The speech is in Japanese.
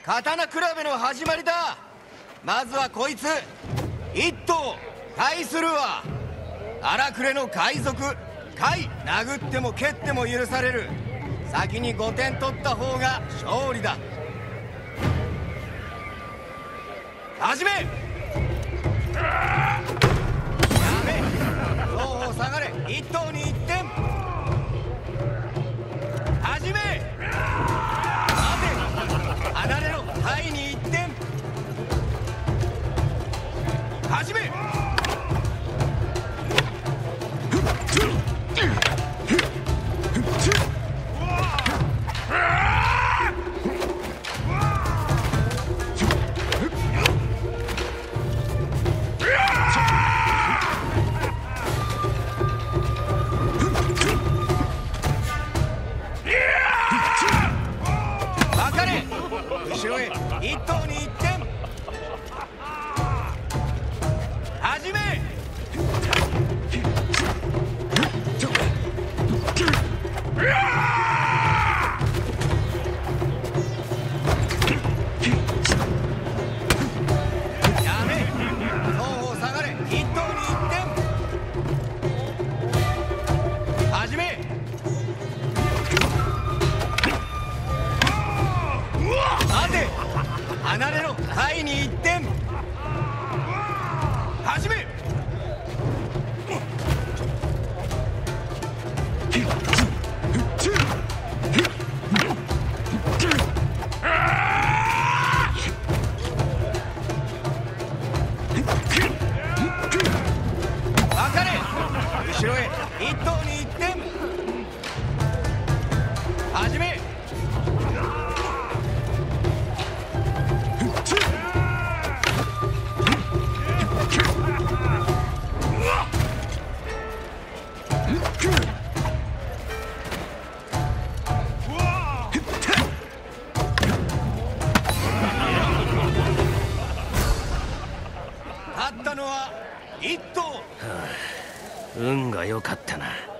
刀比べの始まりだ。まずはこいつ一頭対するは荒くれの海賊甲斐。殴っても蹴っても許される。先に5点取った方が勝利だ。始め。やべ、双方下がれ。一頭に1点。始め。待て、離れろ。タイに1点。始め。後ろへ。一頭に1点。始め。やめ、双方下がれ。一頭に1点。始め。待て、離れろ。タイに1点。始め。分かれ。後ろへ。一頭に1点。始め。勝ったのは1頭。 運が良かったな。